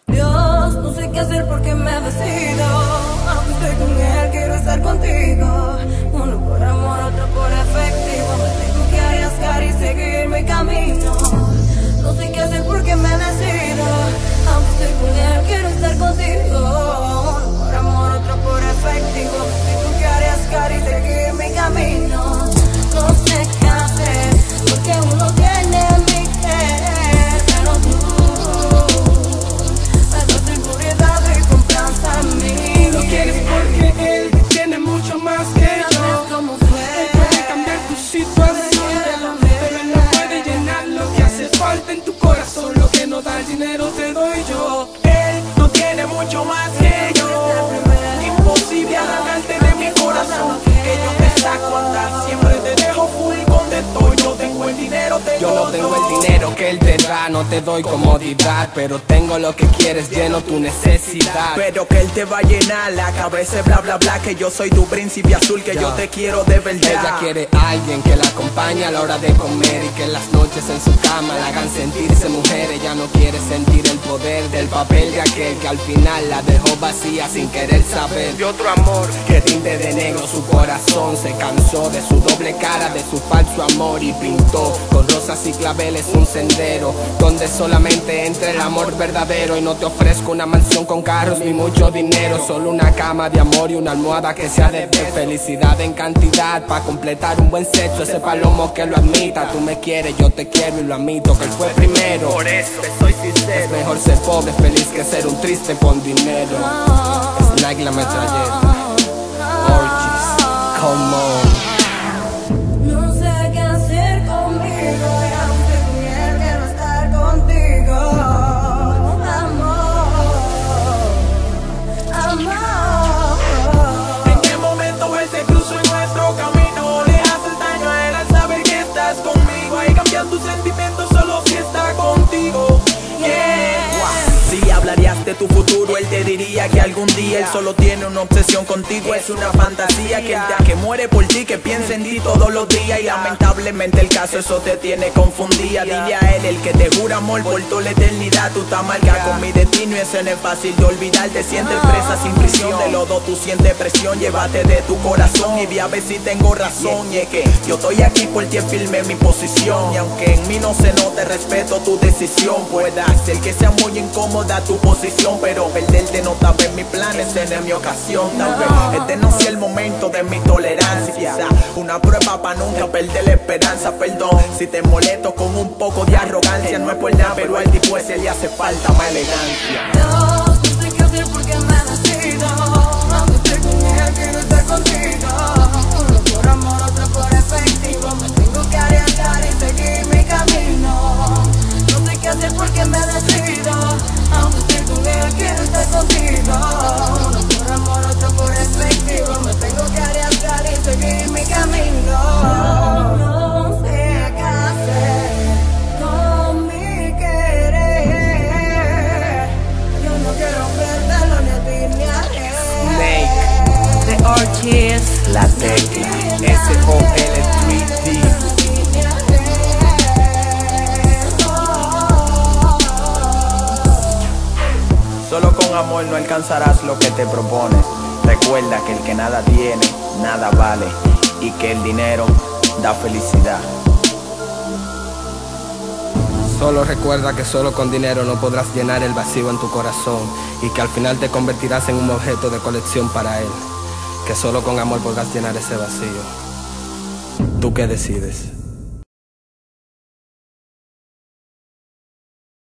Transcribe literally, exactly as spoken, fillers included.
Dios, no sé qué hacer porque me decido. Aunque estoy con él, quiero estar contigo. Uno por amor, otro por efectivo. Me tengo que arriesgar y seguir mi camino. No sé qué hacer porque me decido. Aunque estoy con él, quiero estar contigo. Uno por amor, otro por efectivo. Me tengo que arriesgar y seguir mi camino. No sé qué hacer porque uno tiene mi querer, pero tú me das seguridad y confianza en mí. Lo quieres porque él tiene mucho más que yo. ¿Sabes cómo fue? Él puede cambiar tu situación, pero él no puede llenar lo que hace falta en tu corazón. Lo que no da el dinero te doy yo. Él no tiene mucho más que yo. Imposible arrancarte de mi corazón, que yo te saco a andar, siempre te dejo full donde estoy. No tengo el dinero, tengo Yo no tengo el dinero que él te da, no te doy comodidad, pero tengo lo que quieres, lleno tu necesidad. Pero que él te va a llenar la cabeza, bla bla bla, que yo soy tu príncipe azul, que Ya. yo te quiero de verdad. Ella quiere a alguien que la acompañe a la hora de comer y que en las noches en su cama la hagan sentirse mujer. Ella no quiere sentir el poder del papel de aquel que al final la dejó vacía sin querer saber de otro amor que tinte de negro su corazón. Se cansó de su doble cara, de su falso amor y pintó con rosas y claveles un sendero donde solamente entre el amor verdadero. Y no te ofrezco una mansión con carros ni mucho dinero, solo una cama de amor y una almohada que sea de de felicidad en cantidad para completar un buen sexo, ese palomo que lo admita. Tú me quieres, yo te quiero y lo admito que él fue primero. Por eso te soy sincero. Es mejor ser pobre feliz que ser un triste con dinero. Snag la metralleta, Orchis, come on. No sé qué hacer conmigo, y aunque con él quiero estar contigo. Amor, amor. En qué momento él se cruzó en nuestro camino, le haces daño a él al saber que estás conmigo. Ahí cambian tus sentimientos solo si está contigo. Yeah. Si hablarías de tu futuro, él te diría que algún día él solo tiene una obsesión contigo. Es una fantasía que el día que muere por ti, que piensa en ti todos los días. Y lamentablemente el caso eso te tiene confundida. Dile a él el que te jura amor por toda la eternidad. Tú estás marcada con mi destino y eso no es fácil de olvidar. Te sientes presa sin prisión, de los dos tú sientes presión. Llévate de tu corazón y ve a ver si tengo razón. Y es que yo estoy aquí por ti, firme mi posición. Y aunque en mí no se note, respeto tu decisión. Puede ser que sea muy incómoda tu posición, pero perderte no estaba en mis planes, en mi ocasión. Tal vez este no sea el momento de mi tolerancia, quizá una prueba para nunca perder la esperanza. Perdón si te molesto con un poco de arrogancia, no es por nada, pero al tipo ese le hace falta más elegancia. Dios, no sé qué hacer porque me decido. Aunque estoy con él, quiero estar contigo. Uno por amor, otro por efectivo. Me tengo que arriesgar y seguir mi camino. No sé qué hacer porque me decido. Aunque estoy con él, quiero estar contigo. Uno por amor, otro por efectivo. Me tengo que arriesgar y seguir mi camino. No sé qué hacer con mi querer. Yo no quiero perderlo ni a ti ni a él. Snake, The Orchis, la tecla, S O L tres D. Solo con amor no alcanzarás lo que te propones. Recuerda que el que nada tiene, nada vale. Y que el dinero da felicidad. Solo recuerda que solo con dinero no podrás llenar el vacío en tu corazón y que al final te convertirás en un objeto de colección para él. Que solo con amor podrás llenar ese vacío. ¿Tú qué decides?